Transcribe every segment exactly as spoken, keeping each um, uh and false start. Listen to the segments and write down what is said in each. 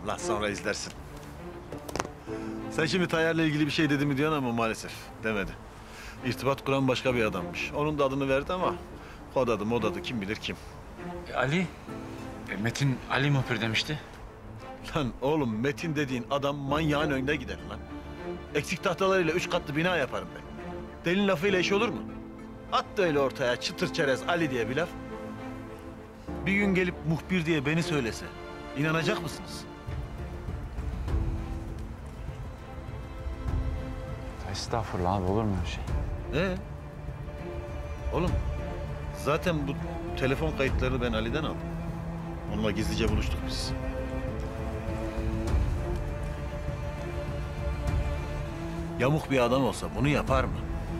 Lan sonra izlersin. Sen şimdi Tayyar'la ilgili bir şey dedi mi diyorsun ama maalesef demedi. İrtibat kuran başka bir adammış. Onun da adını verdi ama kod adı, mod adı kim bilir kim. E, Ali? E, Metin Ali muhbir demişti. Lan oğlum Metin dediğin adam manyağın önünde gider lan. Eksik tahtalarıyla üç katlı bina yaparım ben. Delinin lafıyla iş olur mu? At da öyle ortaya çıtır çerez Ali diye bir laf. Bir gün gelip muhbir diye beni söylese inanacak mısınız? Estağfurullah abi, olur mu öyle şey? Ee? Oğlum zaten bu telefon kayıtlarını ben Ali'den aldım. Onunla gizlice buluştuk biz. Yamuk bir adam olsa bunu yapar mı?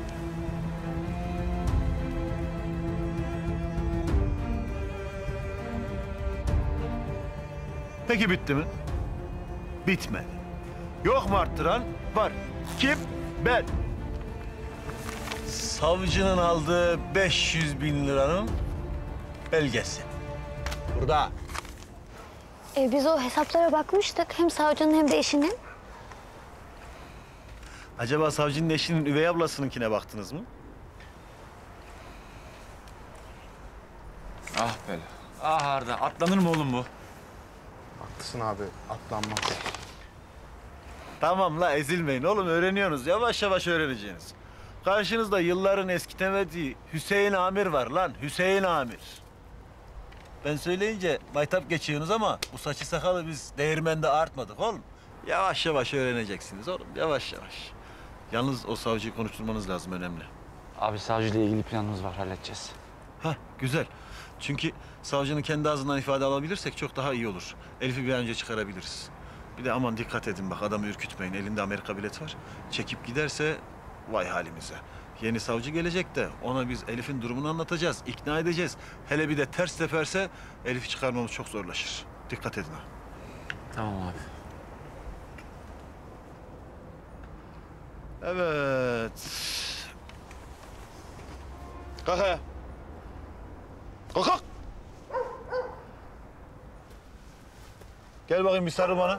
Peki bitti mi? Bitmedi. Yok mu arttıran? Var. Kim? Ben. Savcının aldığı beş yüz bin liranın belgesi. Burada. E, biz o hesaplara bakmıştık. Hem savcının hem de eşinin. Acaba savcının eşinin üvey ablasınınkine baktınız mı? Ah be. Ah Arda, atlanır mı oğlum bu? Haklısın abi, atlanmaz. Tamam la ezilmeyin oğlum, öğreniyorsunuz. Yavaş yavaş öğreneceğiniz. Karşınızda yılların eskitemediği Hüseyin Amir var lan, Hüseyin Amir. Ben söyleyince baytap geçiyorsunuz ama bu saçı sakalı biz değirmende artmadık oğlum. Yavaş yavaş öğreneceksiniz oğlum, yavaş yavaş. Yalnız o savcıyı konuşturmanız lazım, önemli. Abi savcıyla ilgili planımız var, halledeceğiz. Hah, güzel. Çünkü savcının kendi ağzından ifade alabilirsek çok daha iyi olur. Elif'i bir an önce çıkarabiliriz. Bir de aman dikkat edin bak, adamı ürkütmeyin. Elinde Amerika bileti var. Çekip giderse vay halimize. Yeni savcı gelecek de ona biz Elif'in durumunu anlatacağız, ikna edeceğiz. Hele bir de ters teperse Elif'i çıkarmamız çok zorlaşır. Dikkat edin ha. Tamam abi. Evet. Kalk ayağa. Kalk kalk. Gel bakayım bir sarıl bana.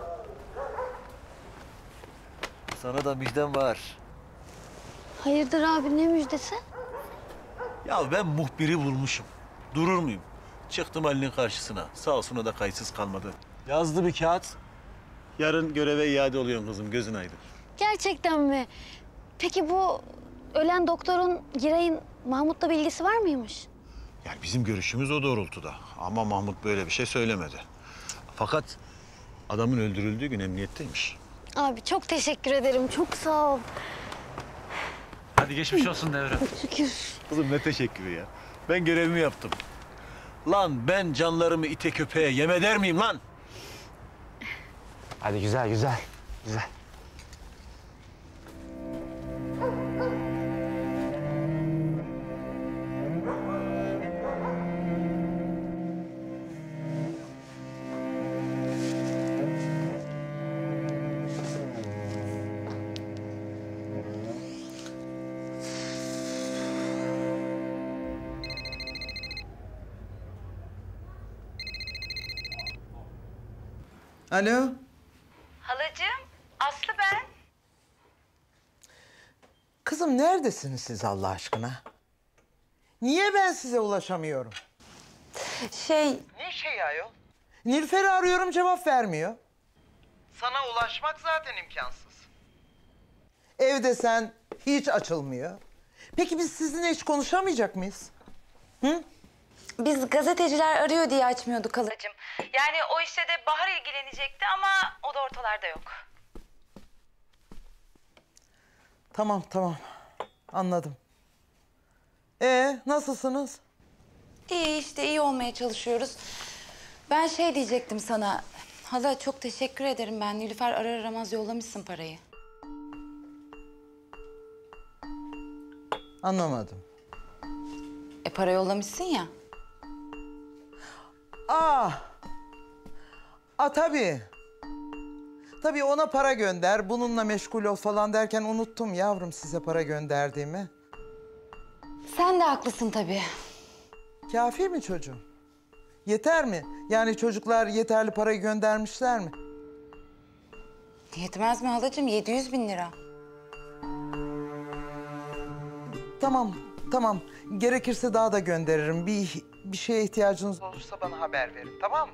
Sana da müjdem var. Hayırdır abi, ne müjdesi? Ya ben muhbiri bulmuşum. Durur muyum? Çıktım Ali'nin karşısına. Sağ olsun o da kayıtsız kalmadı. Yazdı bir kağıt. Yarın göreve iade oluyorsun kızım, gözün aydın. Gerçekten mi? Peki bu ölen doktorun Giray'ın Mahmut'la bilgisi var mıymış? Yani bizim görüşümüz o doğrultuda. Ama Mahmut böyle bir şey söylemedi. Fakat adamın öldürüldüğü gün emniyetteymiş. Abi çok teşekkür ederim, çok sağ ol. Hadi geçmiş olsun Devran. Şükür. Kızım ne teşekkürü ya. Ben görevimi yaptım. Lan ben canlarımı ite köpeğe yem eder miyim lan? Hadi güzel güzel. Güzel. Alo. Halacığım, Aslı ben. Kızım neredesiniz siz Allah aşkına? Niye ben size ulaşamıyorum? Şey, Ne şey ayol? Nilüfer'i arıyorum, cevap vermiyor. Sana ulaşmak zaten imkansız. Evde sen hiç açılmıyor. Peki biz sizinle hiç konuşamayacak mıyız? Hı? biz gazeteciler arıyor diye açmıyorduk halacığım. Yani o işe de Bahar ilgilenecekti ama o da ortalarda yok. Tamam tamam. Anladım. Ee nasılsınız? İyi işte, iyi olmaya çalışıyoruz. Ben şey diyecektim sana. Hala çok teşekkür ederim ben. Nilüfer arar aramaz yollamışsın parayı. Anlamadım. E para yollamışsın ya. Aa. Aa tabii. Tabii ona para gönder, bununla meşgul ol falan derken unuttum yavrum size para gönderdiğimi. Sen de haklısın tabii. Kafi mi çocuğum? Yeter mi? Yani çocuklar yeterli parayı göndermişler mi? Yetmez mi halacığım? yedi yüz bin lira. Tamam, tamam. Gerekirse daha da gönderirim. Bir, bir şeye ihtiyacınız olursa bana haber verin, tamam mı?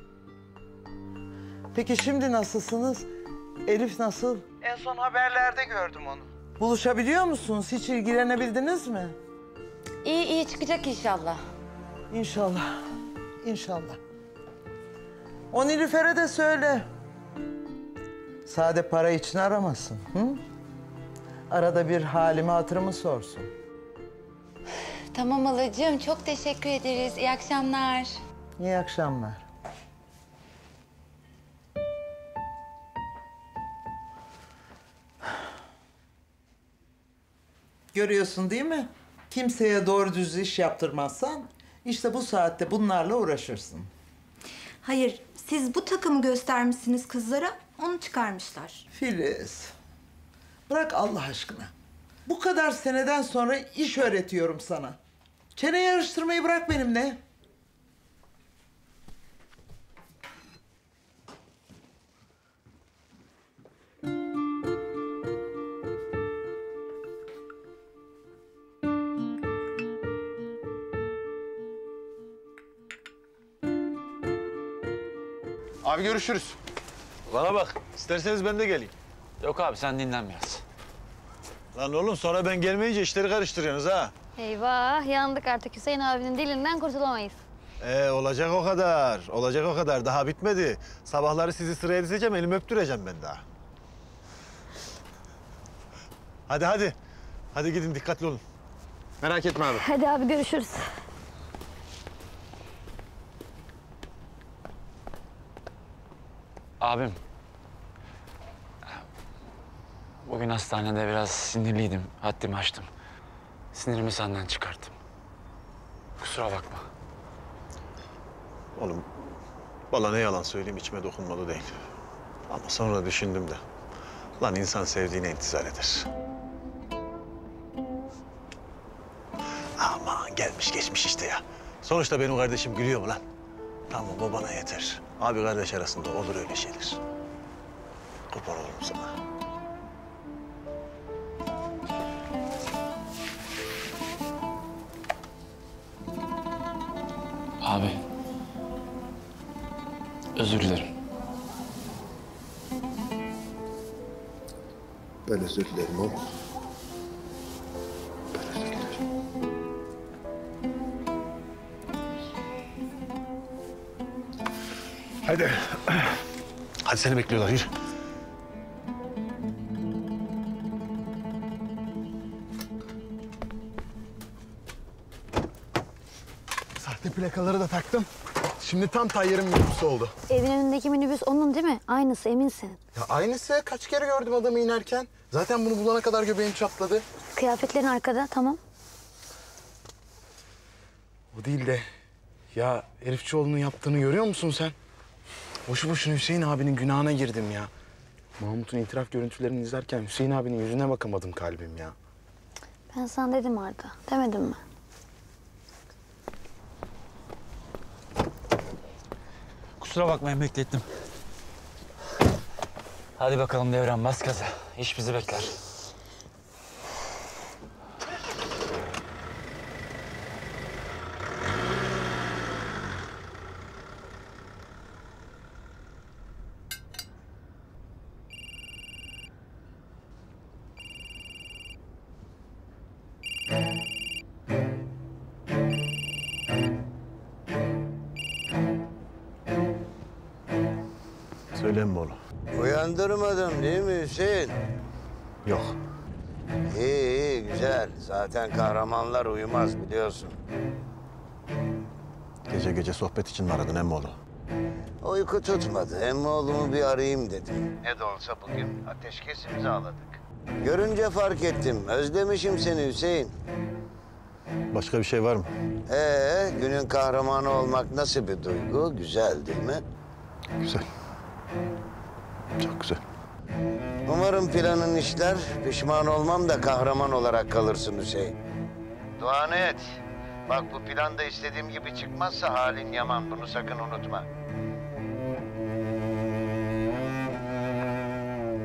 Peki şimdi nasılsınız? Elif nasıl? En son haberlerde gördüm onu. Buluşabiliyor musunuz? Hiç ilgilenebildiniz mi? İyi iyi çıkacak inşallah. İnşallah, inşallah. O Nilüfer'e de söyle. Sade para için aramasın, hı? Arada bir halimi hatırımı sorsun. Tamam halacığım, çok teşekkür ederiz. İyi akşamlar. İyi akşamlar. Görüyorsun değil mi? Kimseye doğru düz iş yaptırmazsan işte bu saatte bunlarla uğraşırsın. Hayır, siz bu takımı göstermişsiniz kızlara, onu çıkarmışlar. Filiz, bırak Allah aşkına. Bu kadar seneden sonra iş öğretiyorum sana. Çene yarıştırmayı bırak benimle. Abi görüşürüz. Bana bak, isterseniz ben de geleyim. Yok abi sen dinlen biraz. Lan oğlum sonra ben gelmeyince işleri karıştırıyorsunuz ha. Eyvah yandık artık Hüseyin abinin dilinden kurtulamayız. Ee, olacak o kadar, olacak o kadar. Daha bitmedi. Sabahları sizi sıraya dizeceğim, elimi öptüreceğim ben daha. Hadi hadi. Hadi gidin, dikkatli olun. Merak etme abi. Hadi abi görüşürüz. Abim. Bugün hastanede biraz sinirliydim. Haddimi aştım. Sinirimi senden çıkarttım. Kusura bakma. Oğlum, valla ne yalan söyleyeyim içime dokunmadı değil. Ama sonra düşündüm de. Lan insan sevdiğine intizar eder. Aman gelmiş geçmiş işte ya. Sonuçta benim kardeşim gülüyor mu lan? Tamam o bana yeter. Abi kardeş arasında olur öyle şeyler. Kurban olurum sana. Abi. Özür dilerim. Ben özür dilerim oğlum. Ben özür dilerim. Hadi. Hadi seni bekliyorlar yürü. Sahte plakaları da taktım. Şimdi tam Tayyar'ın minibüsü oldu. Evin önündeki minibüs onun değil mi? Aynısı eminsin. Ya aynısı. Kaç kere gördüm adamı inerken. Zaten bunu bulana kadar göbeğim çatladı. Kıyafetlerin arkada tamam. O değil de ya Herifçioğlu'nun yaptığını görüyor musun sen? Boşu boşuna Hüseyin abinin günahına girdim ya. Mahmut'un itiraf görüntülerini izlerken Hüseyin abinin yüzüne bakamadım kalbim ya. Ben sana dedim Arda. Demedim mi? Kusura bakmayın beklettim. Hadi bakalım Devran bas gaza. İş bizi bekler. Söyle mi oğlum? Uyandırmadım değil mi Hüseyin? Yok. İyi iyi güzel. Zaten kahramanlar uyumaz biliyorsun. Gece gece sohbet için mi aradın emmoğlu? Uyku tutmadı. Emmoğlumu bir arayayım dedim. Ne de olsa bugün ateşkes imzaladık. Görünce fark ettim. Özlemişim seni Hüseyin. Başka bir şey var mı? Ee, günün kahramanı olmak nasıl bir duygu? Güzel değil mi? Güzel. Çok güzel. Umarım planın işler. Pişman olmam da kahraman olarak kalırsın Hüseyin. Duanı et. Bak bu plan da istediğim gibi çıkmazsa halin yaman. Bunu sakın unutma.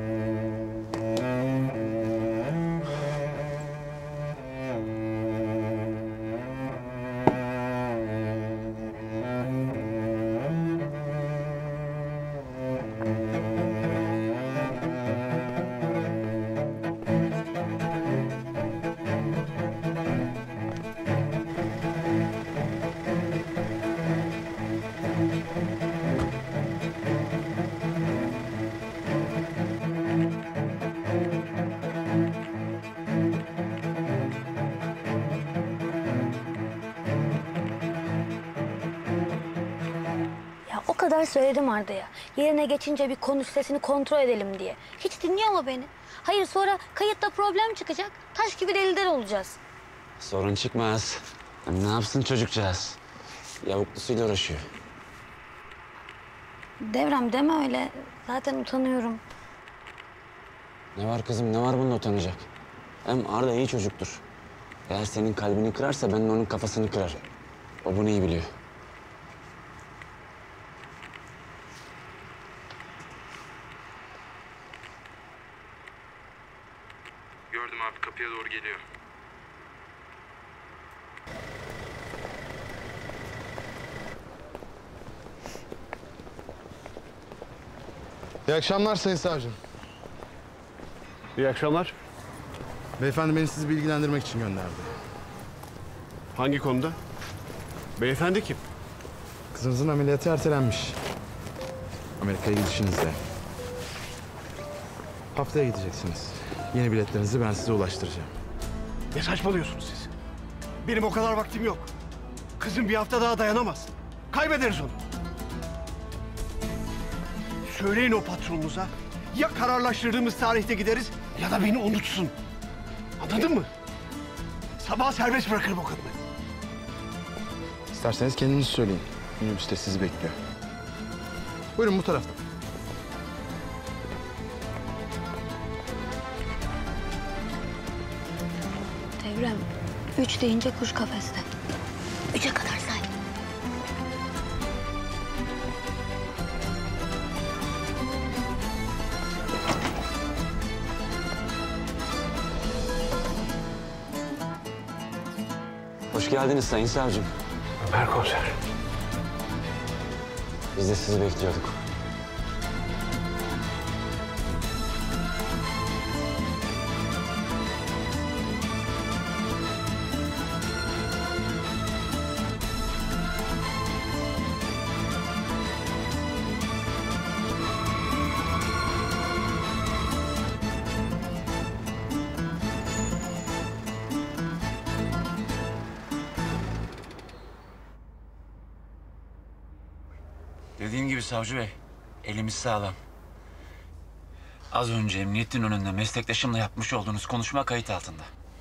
kadar söyledim Arda'ya. Yerine geçince bir konuş, sesini kontrol edelim diye. Hiç dinliyor mu beni? Hayır, sonra kayıtta problem çıkacak. Taş gibi deliler olacağız. Sorun çıkmaz. Hem ne yapsın çocukcağız? Yavuklusuyla uğraşıyor. Devrem deme öyle. Zaten utanıyorum. Ne var kızım, ne var bunda utanacak? Hem Arda iyi çocuktur. Eğer senin kalbini kırarsa ben de onun kafasını kırarım. O bunu iyi biliyor. Gördüm abi, kapıya doğru geliyor. İyi akşamlar Sayın Savcım. İyi akşamlar. Beyefendi beni sizi bilgilendirmek için gönderdi. Hangi konuda? Beyefendi kim? Kızınızın ameliyatı ertelenmiş. Amerika'ya gidişinizde. Haftaya gideceksiniz. Yeni biletlerinizi ben size ulaştıracağım. Ne saçmalıyorsunuz siz? Benim o kadar vaktim yok. Kızım bir hafta daha dayanamaz. Kaybederiz onu. Söyleyin o patronunuza. Ya kararlaştırdığımız tarihte gideriz ya da beni unutsun. Anladın mı? Sabah serbest bırakırım o kadını. İsterseniz kendiniz söyleyin. Minibüste sizi bekliyor. Buyurun bu taraftan. Devrem, üç deyince kuş kafeste. Üçe kadar say. Hoş geldiniz Sayın Savcım. Ömer Komiser. Biz de sizi bekliyorduk. Dediğim gibi savcı bey, elimiz sağlam. Az önce emniyetin önünde meslektaşımla yapmış olduğunuz konuşma kayıt altında.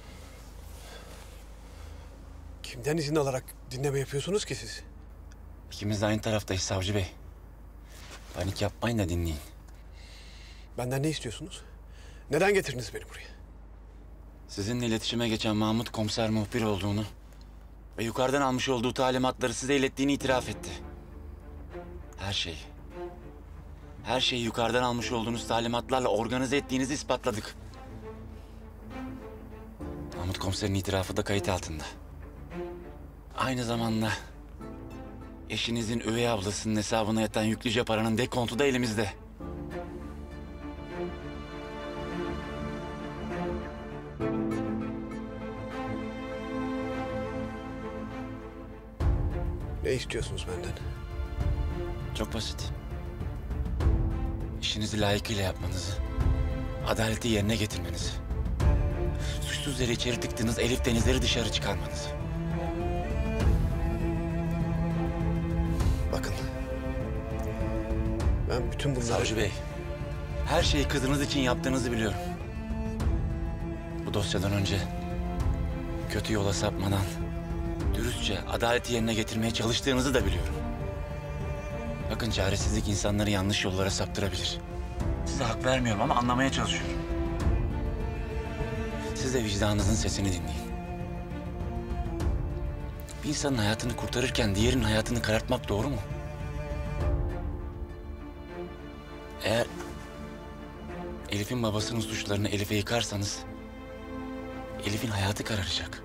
Kimden izin alarak dinleme yapıyorsunuz ki siz? İkimiz de aynı taraftayız savcı bey. Panik yapmayın da dinleyin. Benden ne istiyorsunuz? Neden getirdiniz beni buraya? Sizinle iletişime geçen Mahmut komiser muhbir olduğunu ve yukarıdan almış olduğu talimatları size ilettiğini itiraf etti. Her şeyi, her şeyi yukarıdan almış olduğunuz talimatlarla organize ettiğinizi ispatladık. Mahmut komiserin itirafı da kayıt altında. Aynı zamanda eşinizin üvey ablasının hesabına yatan yüklüce paranın dekontu da elimizde. Ne istiyorsunuz benden? Çok basit. İşinizi layıkıyla yapmanızı, adaleti yerine getirmenizi, suçsuz yere içeri tıktığınız Elif Denizleri dışarı çıkarmanızı. Bakın. Ben bütün bunları... Savcı Bey, her şeyi kızınız için yaptığınızı biliyorum. Bu dosyadan önce kötü yola sapmadan dürüstçe adaleti yerine getirmeye çalıştığınızı da biliyorum. Bakın çaresizlik insanları yanlış yollara saptırabilir. Size hak vermiyorum ama anlamaya çalışıyorum. Siz de vicdanınızın sesini dinleyin. Bir insanın hayatını kurtarırken diğerinin hayatını karartmak doğru mu? Eğer Elif'in babasının suçlarını Elif'e yıkarsanız Elif'in hayatı kararacak.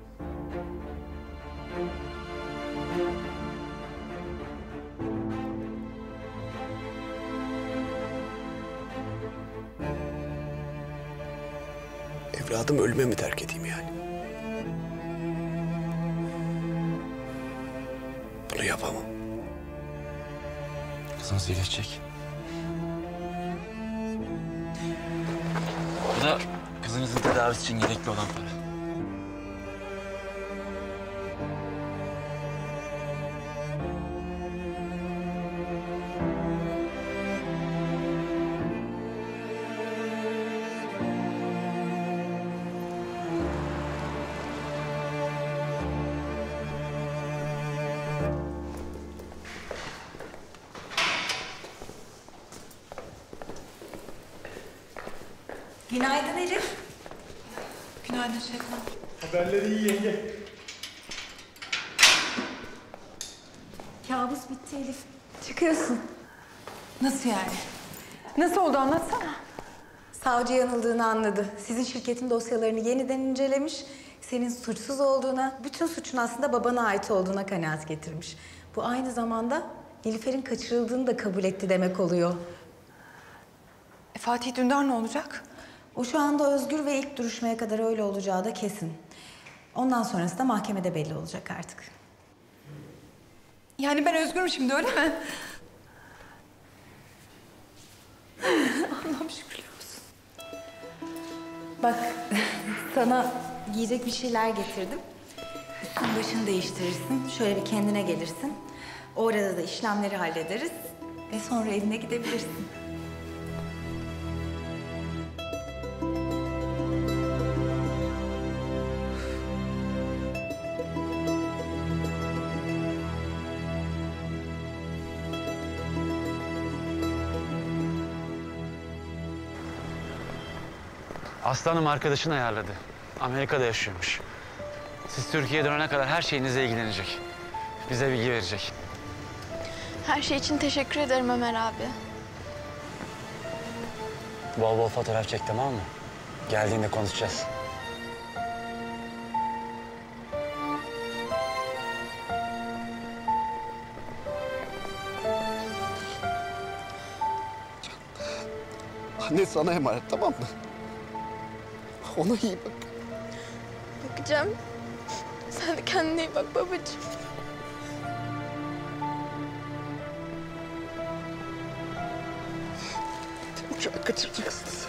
Evladım ölüme mi terk edeyim yani? Bunu yapamam. Kızınız iyileşecek. Bu da kızınızın tedavisi için gerekli olan para. Günaydın Elif. Günaydın Şebnem. Haberleri iyi yenge. Kabus bitti Elif. Çıkıyorsun. Nasıl yani? Nasıl oldu anlatsana. Savcı yanıldığını anladı. Sizin şirketin dosyalarını yeniden incelemiş. Senin suçsuz olduğuna, bütün suçun aslında babana ait olduğuna kanaat getirmiş. Bu aynı zamanda Nilüfer'in kaçırıldığını da kabul etti demek oluyor. E, Fatih Dündar ne olacak? O şu anda özgür ve ilk duruşmaya kadar öyle olacağı da kesin. Ondan sonrası da mahkemede belli olacak artık. Yani ben özgürüm şimdi öyle mi? Allah'ım şükürler olsun. Bak sana giyecek bir şeyler getirdim. Üstün başını değiştirirsin. Şöyle bir kendine gelirsin. Orada da işlemleri hallederiz. Ve sonra evine gidebilirsin. Aslanım arkadaşını ayarladı. Amerika'da yaşıyormuş. Siz Türkiye'ye dönene kadar her şeyinizle ilgilenecek. Bize bilgi verecek. Her şey için teşekkür ederim Ömer abi. Bol bol fotoğraf çek, tamam mı? Geldiğinde konuşacağız. Anne sana emanet, tamam mı? Ona iyi bak. Bakacağım. Sen de kendine iyi bak babacığım. Uçağı kaçıracaksınız.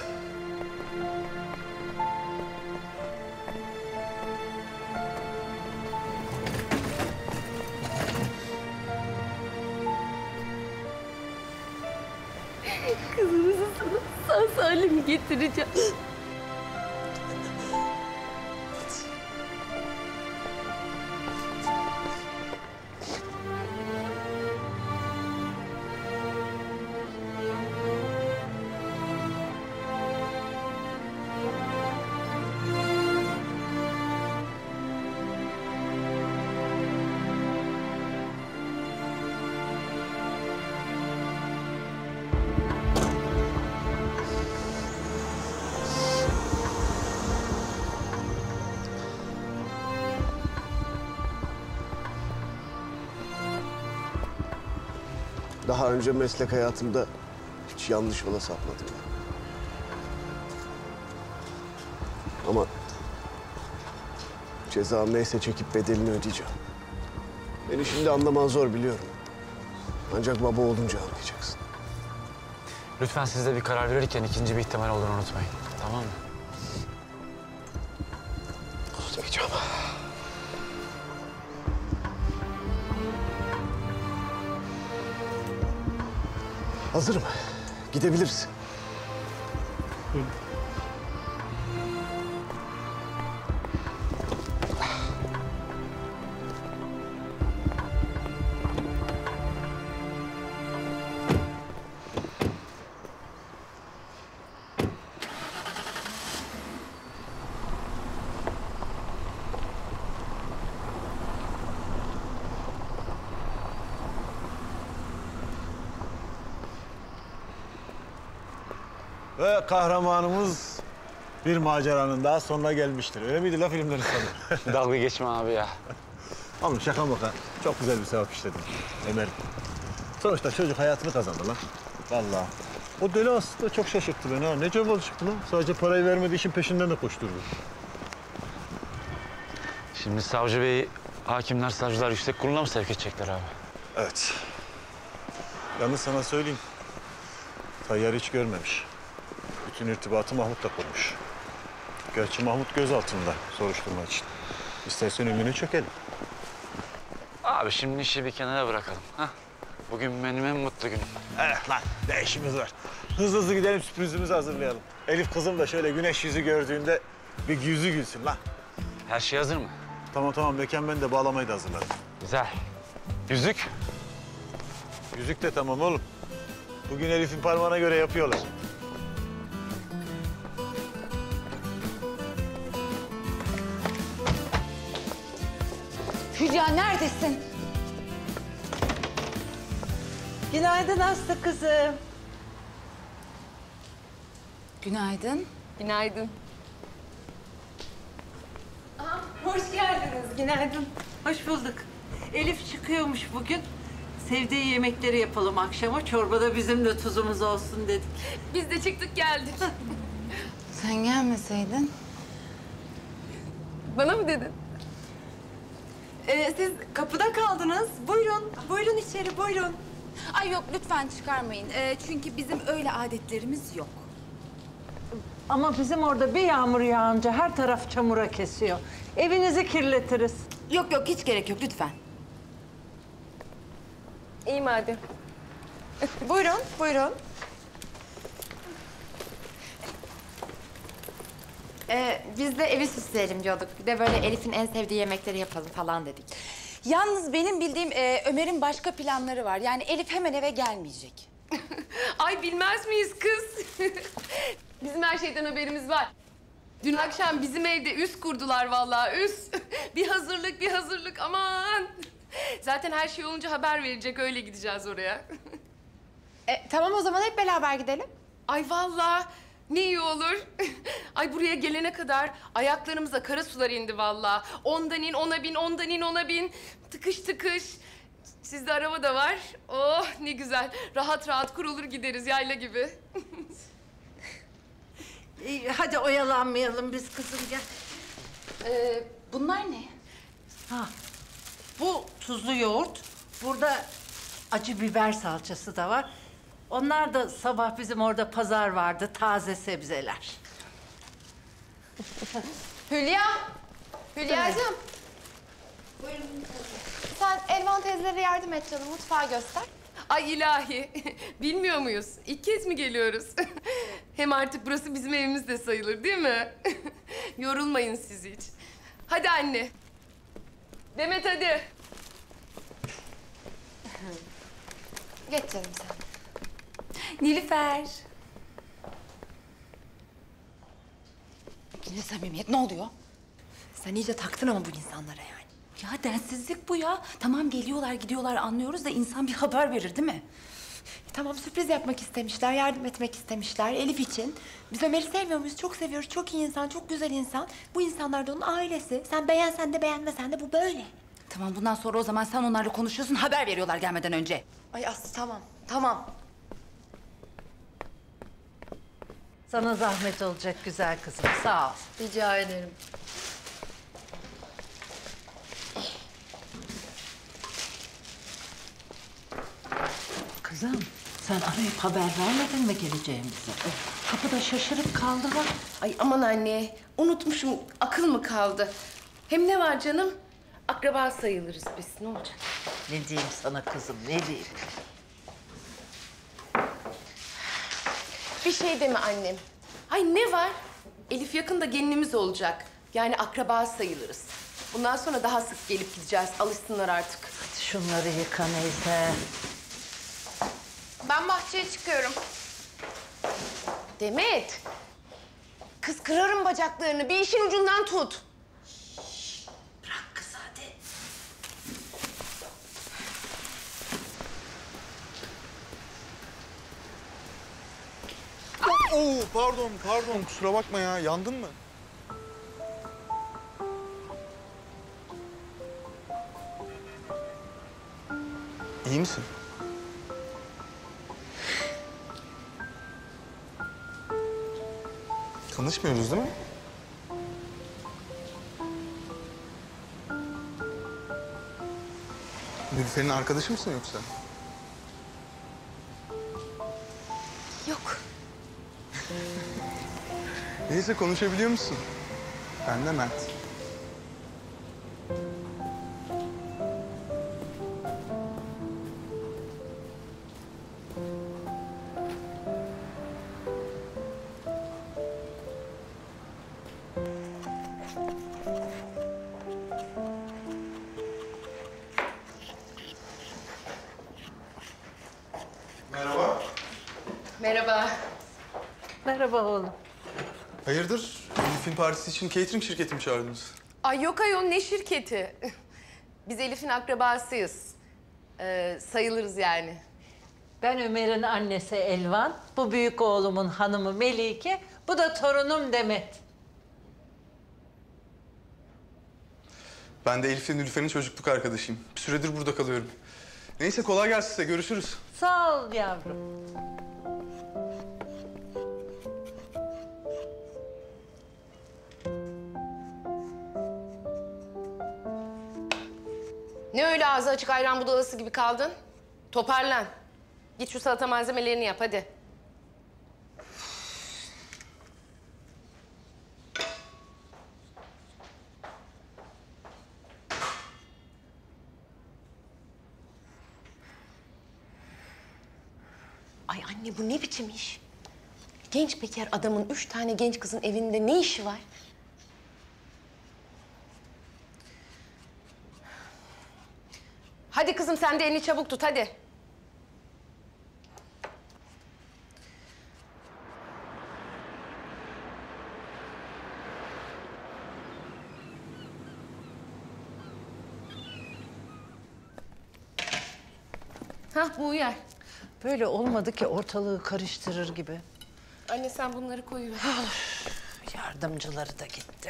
Kızımızı sana sağ salim getireceğim. Daha önce meslek hayatımda hiç yanlış yola sapmadım. Ama cezam neyse çekip bedelini ödeyeceğim. Beni şimdi anlaman zor biliyorum. Ancak baba olunca anlayacaksın. Lütfen siz de bir karar verirken ikinci bir ihtimal olduğunu unutmayın. Tamam mı? Unutmayacağım. Hazırım. Gidebiliriz. Ve kahramanımız bir maceranın daha sonuna gelmiştir. Öyle miydi la filmlerin sonu? Dalga geçme abi ya. Oğlum şaka maka. Çok güzel bir sevap işledin Ömer. Sonuçta çocuk hayatını kazandı lan. Vallahi. O deli aslında çok şaşırttı beni ha. Ne cevap çıktı lan? Sadece parayı vermediği için peşinden de koşturdu. Şimdi savcı bey, hakimler, savcılar yüksek kuruluna mı sevk edecekler abi? Evet. Yalnız sana söyleyeyim. Tayyar hiç görmemiş. Bütün irtibatı Mahmut'la kurmuş. Gerçi Mahmut gözaltında soruşturma için. İstersen ümünü çökelim. Abi şimdi işi bir kenara bırakalım. Hah. Bugün benim en mutlu günüm. Eh lan ne işimiz var. Hızlı hızlı gidelim sürprizimizi hazırlayalım. Elif kızım da şöyle güneş yüzü gördüğünde bir yüzü gülsün lan. Her şey hazır mı? Tamam tamam mekan ben de bağlamayı da hazırladım. Güzel. Yüzük? Yüzük de tamam oğlum. Bugün Elif'in parmağına göre yapıyorlar. Hülya neredesin? Günaydın Aslı kızım. Günaydın. Günaydın. Hoş geldiniz. Günaydın. Hoş bulduk. Elif çıkıyormuş bugün. Sevdiği yemekleri yapalım akşama. Çorbada bizim de tuzumuz olsun dedik. Biz de çıktık geldik. Sen gelmeseydin. Bana mı dedin? Ee, siz kapıda kaldınız. Buyurun. Buyurun içeri buyurun. Ay yok lütfen çıkarmayın. Ee, çünkü bizim öyle adetlerimiz yok. Ama bizim orada bir yağmur yağınca her taraf çamura kesiyor. Evinizi kirletiriz. Yok yok hiç gerek yok lütfen. İyi madem. Buyurun, buyurun. Ee, biz de evi süsleyelim diyorduk. Bir de böyle Elif'in en sevdiği yemekleri yapalım falan dedik. Yalnız benim bildiğim e, Ömer'in başka planları var. Yani Elif hemen eve gelmeyecek. Ay bilmez miyiz kız? Bizim her şeyden haberimiz var. Dün akşam bizim evde üs kurdular vallahi üs. Bir hazırlık bir hazırlık aman. Zaten her şey olunca haber verecek öyle gideceğiz oraya. E, tamam o zaman hep beraber gidelim. Ay vallahi ne iyi olur. Ay buraya gelene kadar ayaklarımıza kara sular indi vallahi. Ondan in ona bin, ondan in ona bin. Tıkış tıkış. Sizde araba da var. Oh ne güzel. Rahat rahat kurulur gideriz yayla gibi. İyi, hadi oyalanmayalım biz kızım gel. Ee, bunlar ne? Ha, bu tuzlu yoğurt. Burada acı biber salçası da var. Onlar da sabah bizim orada pazar vardı. Taze sebzeler. Hülya, Hülya'cığım. Buyurun. Sen Elvan teyzelere yardım et canım, mutfağı göster. Ay ilahi. Bilmiyor muyuz? İlk kez mi geliyoruz? Hem artık burası bizim evimiz de sayılır değil mi? Yorulmayın siz hiç. Hadi anne. Demet hadi. Geç canım sen. Nilüfer. Yine samimiyet ne oluyor? Sen iyice taktın ama bu insanlara yani. Ya densizlik bu ya. Tamam geliyorlar gidiyorlar anlıyoruz da insan bir haber verir değil mi? E, tamam sürpriz yapmak istemişler, yardım etmek istemişler Elif için. Biz Ömer'i sevmiyor muyuz? Çok seviyoruz. Çok iyi insan, çok güzel insan. Bu insanlar da onun ailesi. Sen beğensen de beğenmesen de bu böyle. Tamam bundan sonra o zaman sen onlarla konuşuyorsun haber veriyorlar gelmeden önce. Ay Aslı tamam, tamam. Sana zahmet olacak güzel kızım. Sağ ol. Rica ederim. Kızım sen arayıp haber vermedin mi geleceğimizi? Kapıda şaşırıp kaldılar. Ay aman anne. Unutmuşum. Akıl mı kaldı? Hem ne var canım? Akraba sayılırız biz. Ne olacak? Ne diyeyim sana kızım ne diyeyim? Bir şey deme annem. Ay ne var? Elif yakında gelinimiz olacak. Yani akraba sayılırız. Bundan sonra daha sık gelip gideceğiz. Alışsınlar artık. Hadi şunları yıka neyse. Ben bahçeye çıkıyorum. Demet. Kız kırarım bacaklarını. Bir işin ucundan tut. Bırak kız hadi. Oo pardon pardon kusura bakma ya yandın mı? İyi misin? Tanışmıyoruz değil mi? Nilüfer'in arkadaşı mısın yoksa? Yok. Neyse konuşabiliyor musun? Ben de Mert. Merhaba. Merhaba. Merhaba oğlum. Hayırdır? Elif'in partisi için catering şirketi mi çağırdınız? Ay yok ayol ne şirketi? Biz Elif'in akrabasıyız. Ee, sayılırız yani. Ben Ömer'in annesi Elvan, bu büyük oğlumun hanımı Melike, bu da torunum Demet. Ben de Elif'le Nilüfer'in çocukluk arkadaşıyım. Bir süredir burada kalıyorum. Neyse kolay gelsin size. Görüşürüz. Sağ ol yavrum. Ne öyle ağzı açık ayran budalası gibi kaldın? Toparlan. Git şu salata malzemelerini yap hadi. Ay anne bu ne biçim iş? Genç bekar adamın üç tane genç kızın evinde ne işi var? Hadi kızım sen de elini çabuk tut hadi. Hah bu uyar. Böyle olmadı ki ortalığı karıştırır gibi. Anne sen bunları koyuver. Yardımcıları da gitti.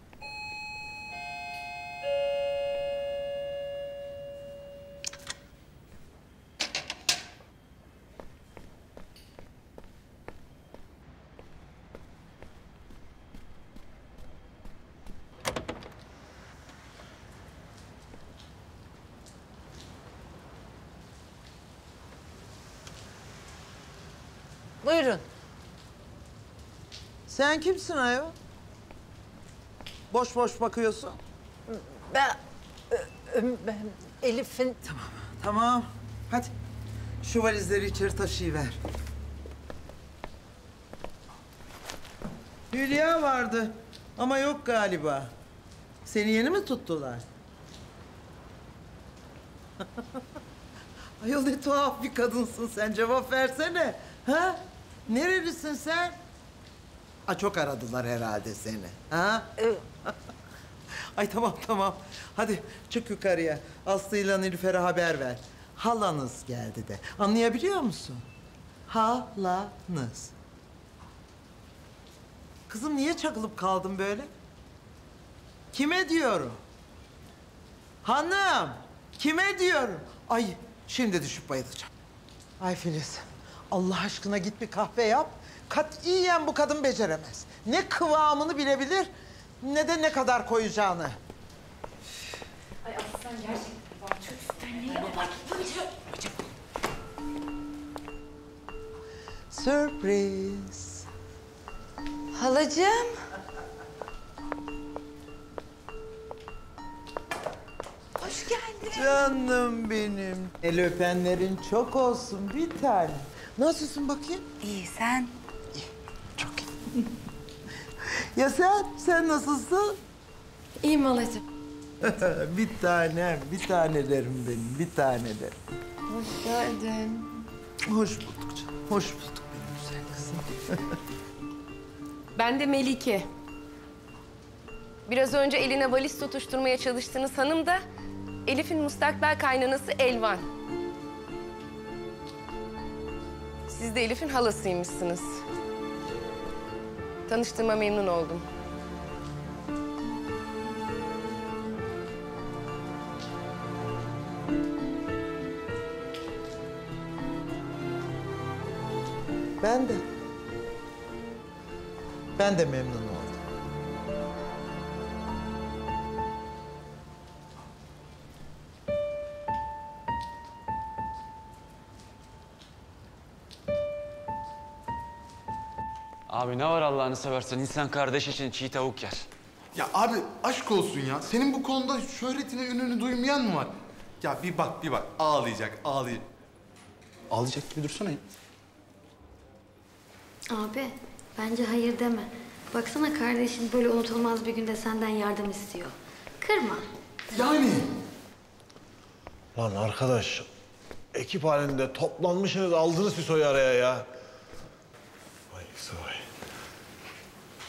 Buyurun. Sen kimsin ayol? Boş boş bakıyorsun. Ben, ben Elif'in... Tamam, tamam. Hadi şu valizleri içeri taşıyıver. Hülya vardı ama yok galiba. Seni yeni mi tuttular? Ayol ne tuhaf bir kadınsın sen. Cevap versene. Ha? Nerelisin sen? Aa, çok aradılar herhalde seni. Ha? Ay tamam tamam. Hadi çık yukarıya. Aslı'yla Nilüfer'e haber ver. Halanız geldi de. Anlayabiliyor musun? Halanız. Kızım niye çakılıp kaldın böyle? Kime diyorum? Hanım, kime diyorum? Ay şimdi düşüp bayılacağım. Ay Filiz, Allah aşkına git bir kahve yap. Katiyen bu kadın beceremez. Ne kıvamını bilebilir, ne de ne kadar koyacağını. Ay Aslan gerçekten bak çok üstten ne abartınca. Sürpriz. Halacığım. Hoş geldin. Canım benim. El öpenlerin çok olsun bir tane. Nasılsın bakayım? İyi sen? Çok iyi. Ya sen? Sen nasılsın? İyiyim halacığım. bir tanem, bir tanelerim benim, bir tanelerim. Hoş geldin. Hoş bulduk canım, hoş bulduk benim güzel kızım. Ben de Melike. Biraz önce eline valiz tutuşturmaya çalıştığınız hanım da Elif'in müstakbel kaynanası Elvan. Siz de Elif'in halasıymışsınız. Tanıştığıma memnun oldum. Ben de. Ben de memnun oldum. Abi ne var Allah'ını seversen insan kardeş için çiğ tavuk yer. Ya abi aşk olsun ya. Senin bu konuda şöhretini, ününü duymayan mı var? Ya bir bak, bir bak. Ağlayacak, ağlayacak. Ağlayacak gibi dursana ya. Abi bence hayır deme. Baksana kardeşin böyle unutulmaz bir günde senden yardım istiyor. Kırma. Yani. Lan arkadaş, ekip halinde toplanmışsınız, aldınız bir soyu araya ya. Vay vay.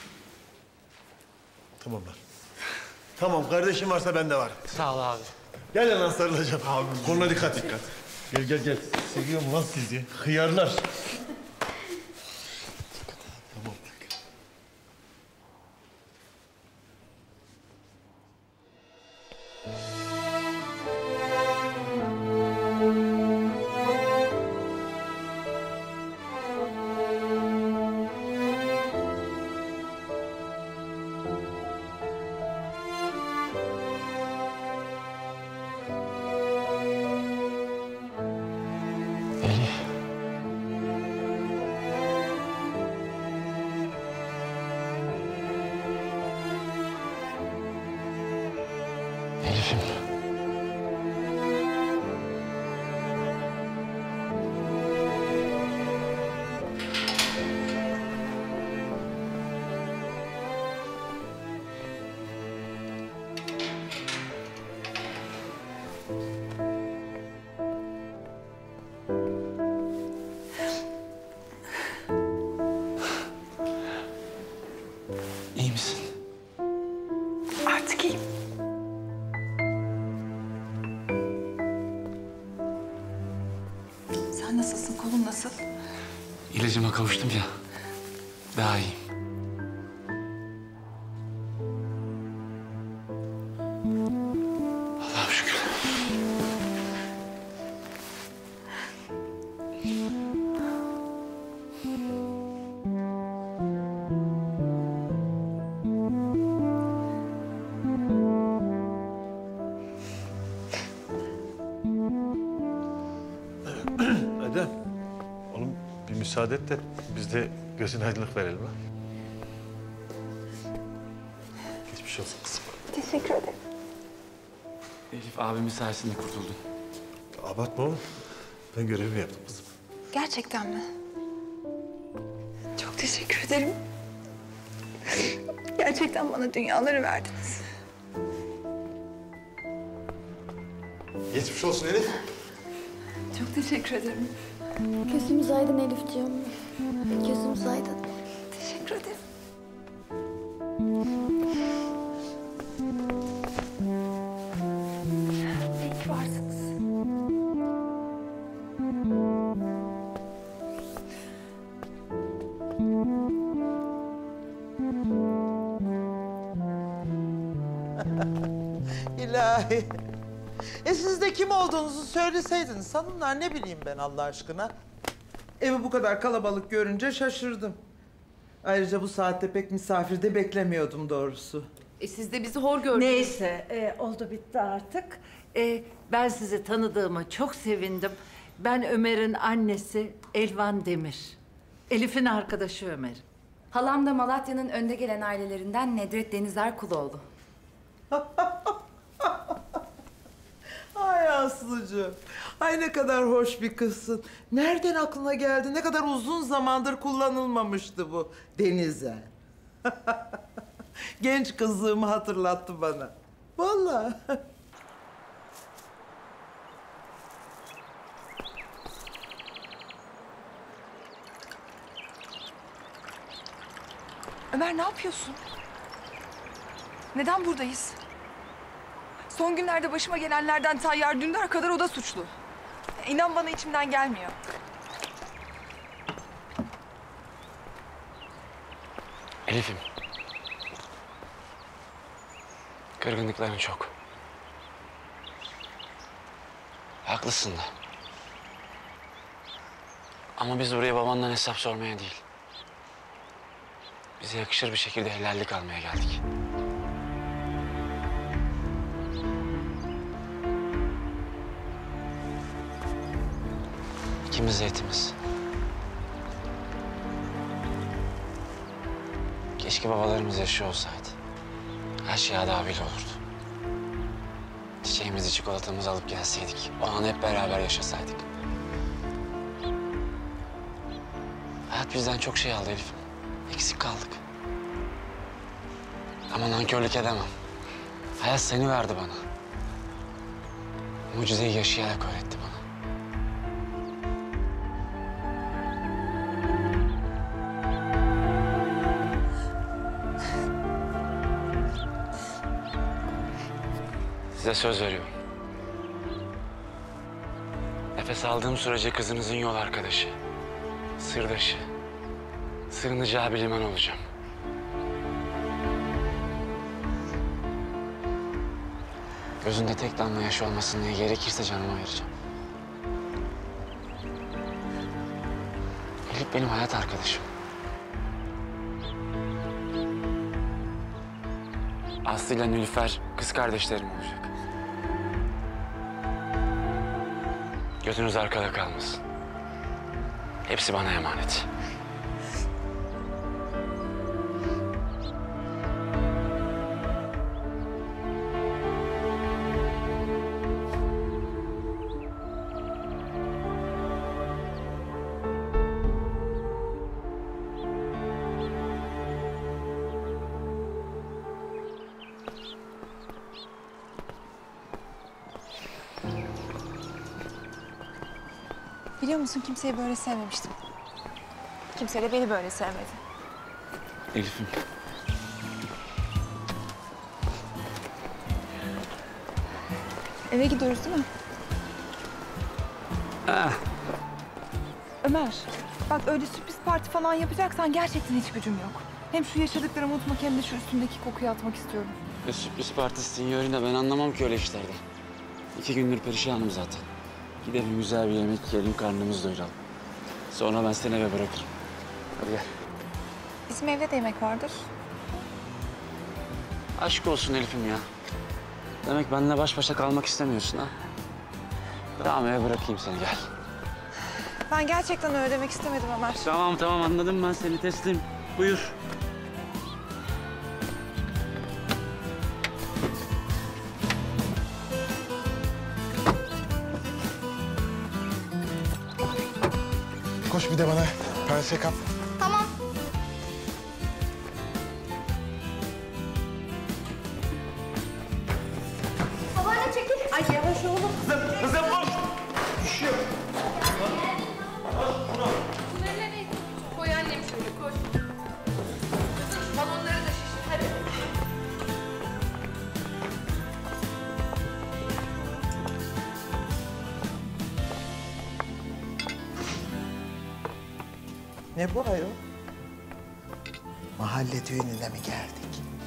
Tamam lan. Tamam, kardeşim varsa bende var. Sağ ol abi. Gel lan sarılacağım. Abi. Koluna dikkat dikkat. Gel gel gel. Seviyorum lan sizi. Hıyarlar. Tamam. Elif'im. İyi misin? Artık iyiyim. Sen nasılsın? Kolun nasıl? İlacıma kavuştum ya. Daha iyiyim. Allah'a şükür. Adem. Oğlum bir müsaade et de biz de gözüne aydınlık verelim ha. Geçmiş olsun kızım. Teşekkür ederim. Elif abimin sayesinde kurtuldun. Abartma oğlum. Ben görevimi yaptım kızım. Gerçekten mi? Çok teşekkür ederim. Gerçekten bana dünyaları verdiniz. Geçmiş olsun Elif. Çok teşekkür ederim. Gözümüz aydın Elifciğim. Gözümüz aydın. Teşekkür ederim. İyi ki varsınız. İlahi. E siz de kim olduğunuzu söyleseydiniz hanımlar, ne bileyim ben Allah aşkına. Evi bu kadar kalabalık görünce şaşırdım. Ayrıca bu saatte pek misafir de beklemiyordum doğrusu. E siz de bizi hor gördünüz. Neyse, e, oldu bitti artık. E, ben sizi tanıdığıma çok sevindim. Ben Ömer'in annesi Elvan Demir. Elif'in arkadaşı Ömer. Halam da Malatya'nın önde gelen ailelerinden Nedret Denizer Kuloğlu. Ay Aslıcığım. Ay ne kadar hoş bir kızsın. Nereden aklına geldi? Ne kadar uzun zamandır kullanılmamıştı bu denize. Genç kızlığımı hatırlattı bana. Vallahi. Ömer ne yapıyorsun? Neden buradayız? Son günlerde başıma gelenlerden Tayyar Dündar kadar o da suçlu. İnan bana içimden gelmiyor. Elif'im. Kırgınlıkların çok. Haklısın da. Ama biz buraya babandan hesap sormaya değil. Bize yakışır bir şekilde helallik almaya geldik. İkimiz de etimiz. Keşke babalarımız yaşıyor olsaydı. Her şey adabıyla olurdu. Çiçeğimizi, çikolatamızı alıp gelseydik. O an hep beraber yaşasaydık. Hayat bizden çok şey aldı Elif'im. Eksik kaldık. Ama nankörlük edemem. Hayat seni verdi bana. Mucizeyi yaşayarak öğretti bana. Size söz veriyorum. Nefes aldığım sürece kızınızın yol arkadaşı, sırdaşı, sığınacağı bir liman olacağım. Gözünde tek damla yaş olmasın diye gerekirse canımı ayıracağım. Elif benim hayat arkadaşım. Aslı ile Nilüfer kız kardeşlerim olacak. Gözünüz arkada kalmasın. Hepsi bana emanet. Biliyor musun kimseyi böyle sevmemiştim. Kimse de beni böyle sevmedi. Elif'im. Eve gidiyoruz değil mi? Ah. Ömer, bak öyle sürpriz parti falan yapacaksan gerçekten hiç gücüm yok. Hem şu yaşadıklarımı unutmak hem de şu üstümdeki kokuyu atmak istiyorum. E, sürpriz partisi signorina, ben anlamam ki öyle işlerden. İki gündür perişanım zaten. Gidelim güzel bir yemek yiyelim, karnımızı doyuralım. Sonra ben seni eve bırakırım. Hadi gel. Bizim evde de yemek vardır. Aşk olsun Elif'im ya. Demek benimle baş başa kalmak istemiyorsun ha? Tamam, eve bırakayım seni, gel. Ben gerçekten öyle demek istemedim Ömer. Tamam tamam, anladım ben seni, teslim. Buyur. Koş bir de bana pense kap. Tamam. Babaanne çekil. Ay yavaş oğlum. Kızım, kızım koş. Düşüyor. Bunları koy annem şöyle koş. Balonları da şişir hadi. Ne bu ayol? Mahalle düğününe mi geldik?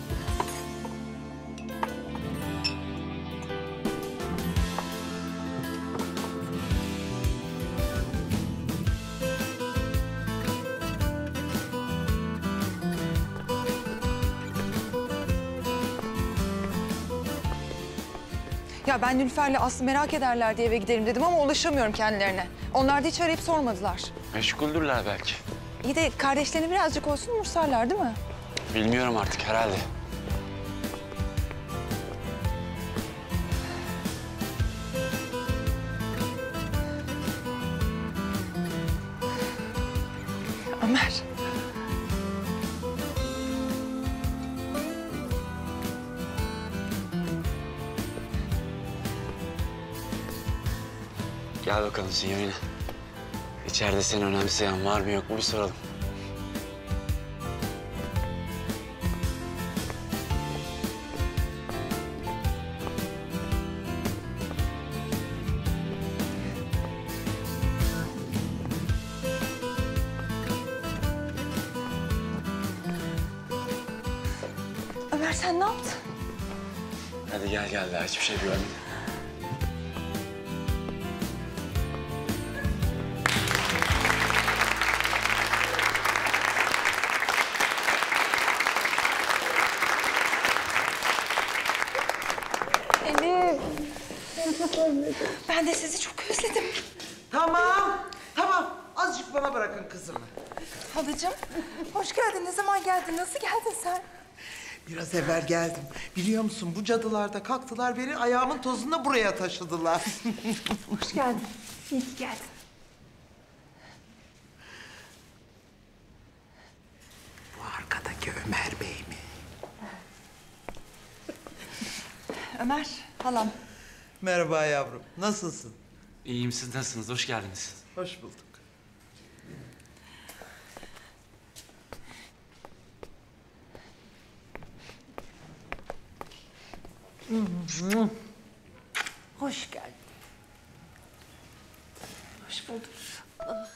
Ya ben Nilüfer'le Aslı merak ederler diye eve gidelim dedim ama ulaşamıyorum kendilerine. Onlar da hiç arayıp sormadılar. Meşguldürler belki. İyi de kardeşlerini birazcık olsun umursarlar değil mi? Bilmiyorum artık, herhalde. Ömer. Gel bakalım signorina. İçeride seni önemseyen var mı yok mu bir soralım. Ömer sen ne yaptın? Hadi gel gel, daha hiçbir şey görmedim. Elif. Ben de sizi çok özledim. Tamam, tamam. Azıcık bana bırakın kızımı. Halacığım, hoş geldin. Ne zaman geldin? Nasıl geldin sen? Biraz evvel geldim. Biliyor musun bu cadılar da kalktılar beni ayağımın tozunda buraya taşıdılar. Hoş geldin. İyi ki geldin. Bu arkadaki Ömer Bey mi? Ömer, halam. Merhaba yavrum. Nasılsın? İyiyim, siz nasılsınız? Hoş geldiniz. Hoş bulduk. Hoş geldin. Hoş bulduk. Ah.